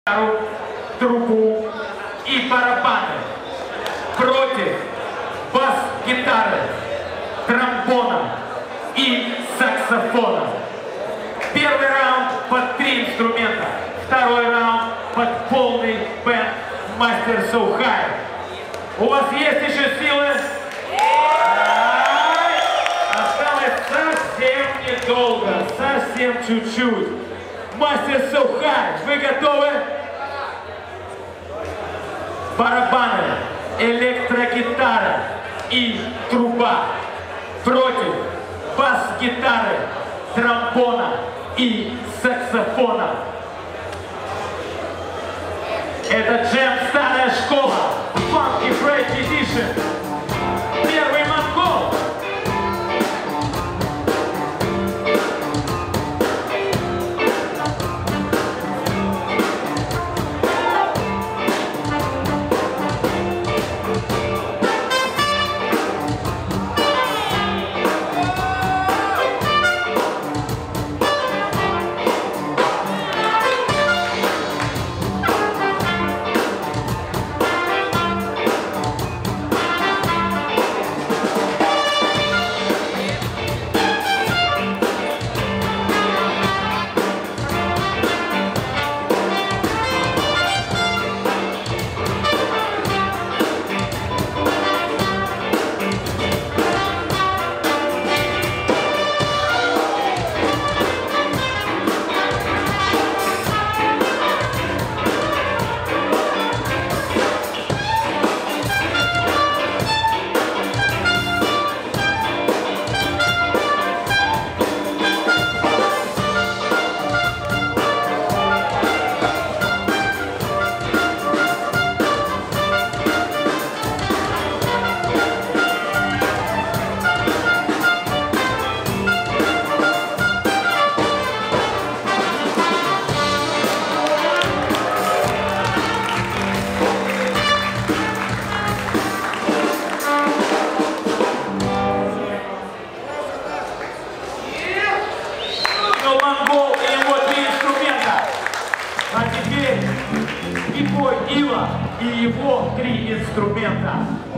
трубу и барабаны против бас-гитары, тромбона и саксофона. Первый раунд под 3 инструмента, второй раунд под полный бэнд «Мастер So High». У вас есть еще силы? Осталось совсем недолго, совсем чуть-чуть. «Мастер So High», вы готовы? Барабаны, электрогитара и труба против бас-гитары, тромбона и саксофона. Это джем «Старая школа», Funky Break Edition. Первый монгол. Монгол и его 3 инструмента. А теперь его Ива и его 3 инструмента.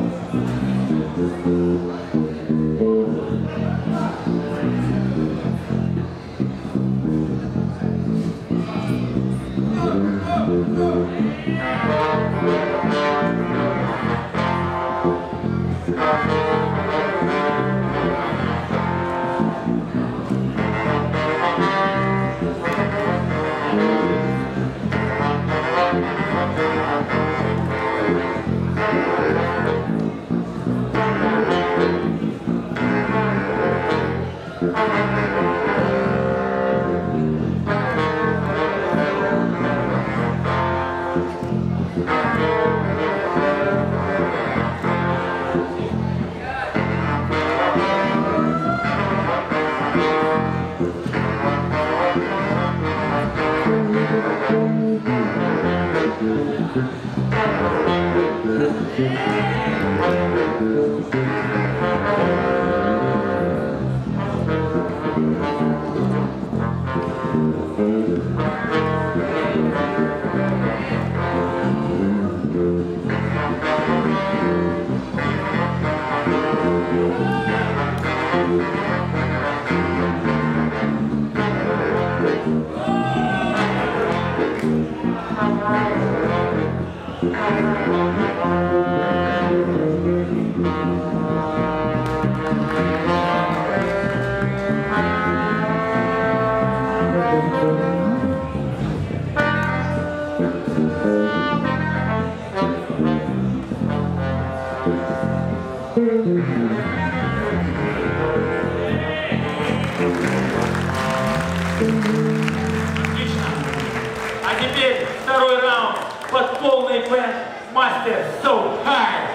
Отлично. А теперь второй раунд под полный бэнд «Мастер So High».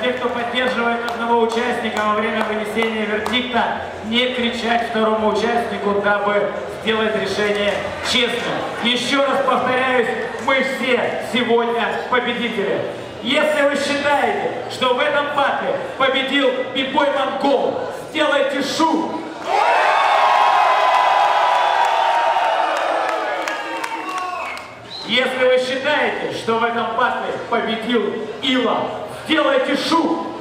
те, кто поддерживает одного участника во время вынесения вердикта, не кричать второму участнику, дабы сделать решение честным. Еще раз повторяюсь, мы все сегодня победители. Если вы считаете, что в этом батле победил бибой Монгол, сделайте шу! Если вы считаете, что в этом батле победил Ила, сделайте шу!